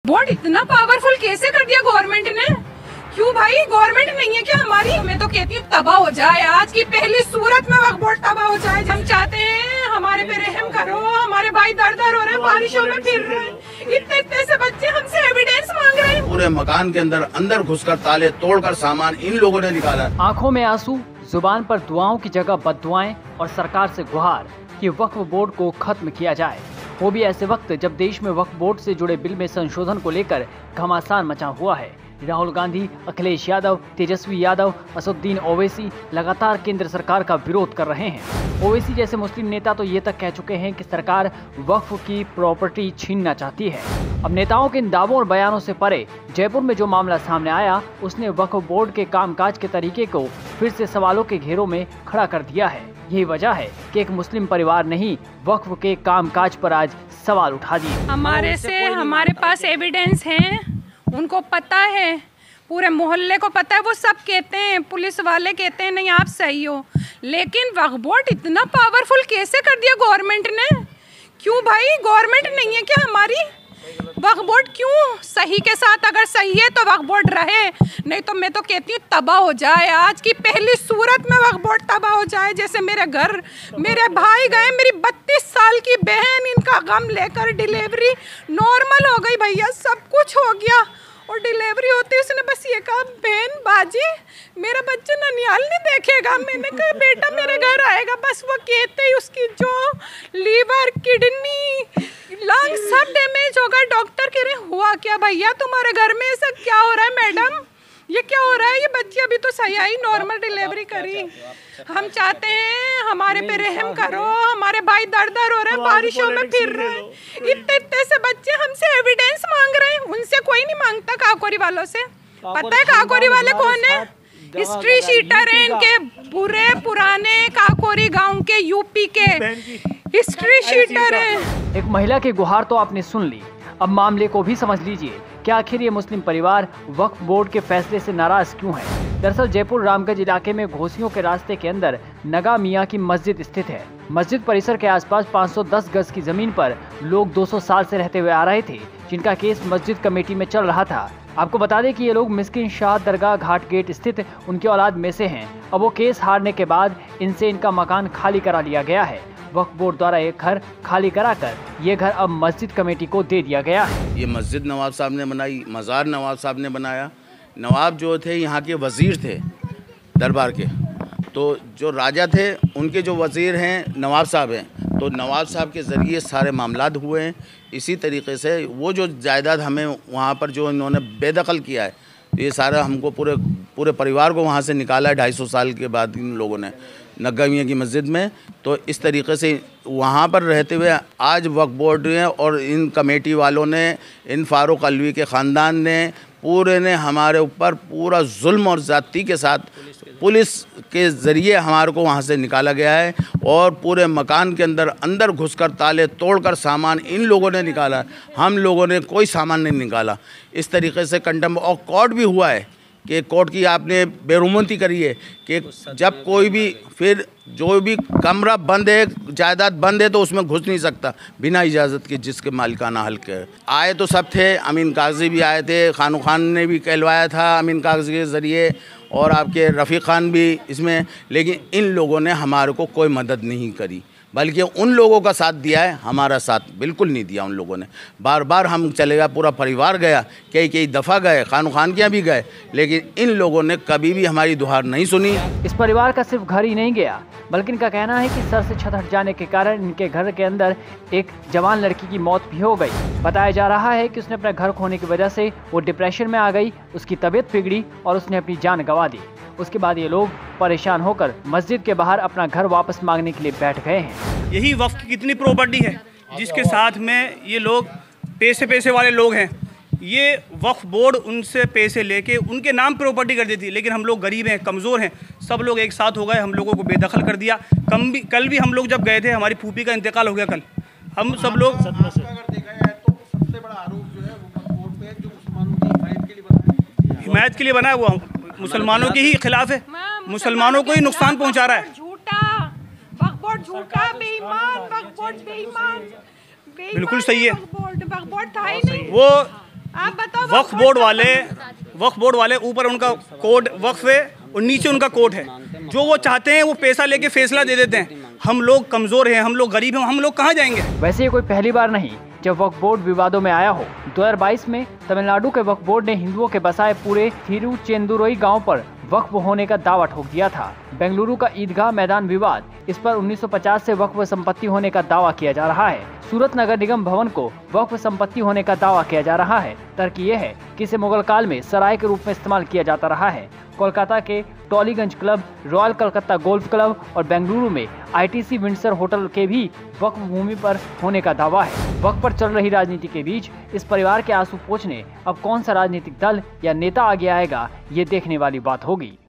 Board इतना powerful कैसे कर दिया गवर्नमेंट ने? क्यों भाई, गवर्नमेंट नहीं है क्या हमारी? मैं तो कहती हूँ तबाह हो जाए, आज की पहली सूरत में वक्फ बोर्ड तबाह हो जाए। हम चाहते हैं हमारे पे रहम करो, हमारे भाई दर दर हो रहे हैं, बारिशों में फिर रहे हैं, इतने से बच्चे हमसे एविडेंस मांग रहे हैं। पूरे मकान के अंदर घुसकर ताले तोड़कर सामान इन लोगों ने निकाला। आंखों में आंसू, जुबान पर दुआओं की जगह बद्दुआएं और सरकार से गुहार कि वक्फ बोर्ड को खत्म किया जाए, वो भी ऐसे वक्त जब देश में वक्फ बोर्ड से जुड़े बिल में संशोधन को लेकर घमासान मचा हुआ है। राहुल गांधी, अखिलेश यादव, तेजस्वी यादव, असदुद्दीन ओवैसी लगातार केंद्र सरकार का विरोध कर रहे हैं। ओवैसी जैसे मुस्लिम नेता तो ये तक कह चुके हैं कि सरकार वक्फ की प्रॉपर्टी छीनना चाहती है। अब नेताओं के इन दावों और बयानों से परे जयपुर में जो मामला सामने आया, उसने वक्फ बोर्ड के कामकाज के तरीके को फिर से सवालों के घेरों में खड़ा कर दिया है। यही वजह है कि एक मुस्लिम परिवार ने ही वक्फ के कामकाज पर आज सवाल उठा दिए। हमारे पास एविडेंस है, उनको पता है, पूरे मोहल्ले को पता है, वो सब कहते हैं, पुलिस वाले कहते हैं नहीं आप सही हो, लेकिन वक्फ बोर्ड इतना पावरफुल कैसे कर दिया गवर्नमेंट ने? क्यों भाई, गवर्नमेंट नहीं है क्या हमारी? वक्फ बोर्ड क्यों? सही के साथ अगर सही है तो वक्फ बोर्ड रहे, नहीं तो मैं तो कहती हूँ तबाह हो जाए, आज की पहली सूरत में वक्फ बोर्ड तबाह हो जाए। जैसे मेरे घर मेरे भाई गए, मेरी 32 साल की बहन, इनका गम लेकर डिलीवरी नॉर्मल हो गई भैया, सब कुछ हो गया, और डिलीवरी होती है उसने बस ये कहा बहन बाजी मेरा बच्चा ननिहाल नहीं देखेगा। मैंने कहा बेटा मेरे घर आएगा, बस वो कहते ही उसकी जो लीवर, किडनी, लंग सब डैमेज होगा। डॉक्टर कह रहे हुआ क्या भैया तुम्हारे घर में, ऐसा क्या हो रहा है मैडम, ये क्या हो रहा है? ये बच्ची अभी तो सही आई, नॉर्मल डिलीवरी करी। हम चाहते हैं हमारे पे रहम करो, हमारे भाई दर दर हो रहे हैं, बारिशों में फिर रहे हैं, इतने से बच्चे हमसे एविडेंस मांग रहे हैं। उनसे कोई नहीं मांगता, काकोरी वालों से। पता है काकोरी वाले कौन है? हिस्ट्री शीटर है इनके, बुरे पुराने काकोरी गांव के, यूपी के हिस्ट्री शीटर है। एक महिला की गुहार तो आपने सुन ली, अब मामले को भी समझ लीजिए कि आखिर ये मुस्लिम परिवार वक्फ बोर्ड के फैसले से नाराज क्यों है। दरअसल जयपुर रामगंज इलाके में घोसियों के रास्ते के अंदर नगा मियाँ की मस्जिद स्थित है। मस्जिद परिसर के आसपास 510 गज की जमीन पर लोग 200 साल से रहते हुए आ रहे थे, जिनका केस मस्जिद कमेटी में चल रहा था। आपको बता दें कि ये लोग मिस्किन शाह दरगाह घाट गेट स्थित उनकी औलाद में से हैं। अब वो केस हारने के बाद इनसे इनका मकान खाली करा लिया गया है। वक्फ बोर्ड द्वारा एक घर खाली कराकर ये घर अब मस्जिद कमेटी को दे दिया गया है। ये मस्जिद नवाब साहब ने बनाई, मज़ार नवाब साहब ने बनाया। नवाब जो थे यहाँ के वज़ीर थे दरबार के, तो जो राजा थे उनके जो वज़ीर हैं नवाब साहब हैं, तो नवाब साहब के ज़रिए सारे मामलात हुए हैं। इसी तरीके से वो जो जायदाद हमें वहाँ पर जो इन्होंने बेदखल किया है, ये सारा हमको पूरे परिवार को वहाँ से निकाला है 250 साल के बाद इन लोगों ने नगा मियाँ की मस्जिद में। तो इस तरीके से वहाँ पर रहते हुए आज वक्फ बोर्ड ने और इन कमेटी वालों ने, इन फारूक अलवी के ख़ानदान ने, पूरे ने हमारे ऊपर पूरा जुल्म और ज़्यादती के साथ पुलिस के ज़रिए हमारे को वहाँ से निकाला गया है, और पूरे मकान के अंदर घुसकर ताले तोड़कर सामान इन लोगों ने निकाला। हम लोगों ने कोई सामान नहीं निकाला। इस तरीके से कंडम और कोर्ट भी हुआ है कि कोर्ट की आपने बेरुमती करी है कि जब कोई भी फिर जो भी कमरा बंद है, जायदाद बंद है, तो उसमें घुस नहीं सकता बिना इजाज़त के, जिसके मालिकाना हल्क है। आए तो सब थे, अमीन कागज़ी भी आए थे, खानू खान ने भी कहलवाया था अमीन कागज़ी के ज़रिए, और आपके रफ़ीक खान भी इसमें, लेकिन इन लोगों ने हमारे को कोई मदद नहीं करी, बल्कि उन लोगों का साथ दिया है, हमारा साथ बिल्कुल नहीं दिया उन लोगों ने। बार बार हम चले गए, पूरा परिवार गया, कई दफ़ा गए, खानू खान के यहाँ भी गए, लेकिन इन लोगों ने कभी भी हमारी दुहार नहीं सुनी। इस परिवार का सिर्फ घर ही नहीं गया, बल्कि इनका कहना है कि सर से छत हट जाने के कारण इनके घर के अंदर एक जवान लड़की की मौत भी हो गई। बताया जा रहा है कि उसने अपना घर खोने की वजह से वो डिप्रेशन में आ गई, उसकी तबीयत बिगड़ी और उसने अपनी जान गंवा दी। उसके बाद ये लोग परेशान होकर मस्जिद के बाहर अपना घर वापस मांगने के लिए बैठ गए हैं। यही वक्फ की कितनी प्रॉपर्टी है जिसके साथ में ये लोग पैसे वाले लोग हैं। ये वक्फ बोर्ड उनसे पैसे लेके उनके नाम प्रॉपर्टी कर देती है, लेकिन हम लोग गरीब हैं, कमज़ोर हैं, सब लोग एक साथ हो गए, हम लोगों को बेदखल कर दिया। कल भी हम लोग जब गए थे, हमारी फूफी का इंतकाल हो गया कल, हम सब लोग हिमायत के लिए बना है, वो मुसलमानों के ही खिलाफ है, मुसलमानों को ही नुकसान पहुंचा रहा है। वक्फ बोर्ड झूठा, बेईमान, वक्फ बोर्ड बेईमान, बिल्कुल सही है। वक्फ बोर्ड था ही नहीं। वो आप बताओ वक्फ बोर्ड वाले ऊपर उनका कोड वक्फ है और नीचे उनका कोड है। जो वो चाहते हैं वो पैसा लेके फैसला दे देते हैं। हम लोग कमज़ोर हैं, हम लोग गरीब हैं, हम लोग कहाँ जाएंगे। वैसे ये कोई पहली बार नहीं जब वक्फ बोर्ड विवादों में आया हो। 2022 में तमिलनाडु के वक्फ बोर्ड ने हिंदुओं के बसाए पूरे थिरुचेंदुरई गांव पर वक्फ होने का दावा ठोक दिया था। बेंगलुरु का ईदगाह मैदान विवाद, इस पर 1950 से वक्फ संपत्ति होने का दावा किया जा रहा है। सूरत नगर निगम भवन को वक्फ संपत्ति होने का दावा किया जा रहा है। तर्क ये है कि इसे मुगल काल में सराय के रूप में इस्तेमाल किया जाता रहा है। कोलकाता के Tollygunge club, royal Calcutta golf club और बेंगलुरु में ITC विंडसर होटल के भी वक्फ भूमि पर होने का दावा है। वक्फ पर चल रही राजनीति के बीच इस परिवार के आंसू पोंछने अब कौन सा राजनीतिक दल या नेता आगे आएगा, ये देखने वाली बात होगी।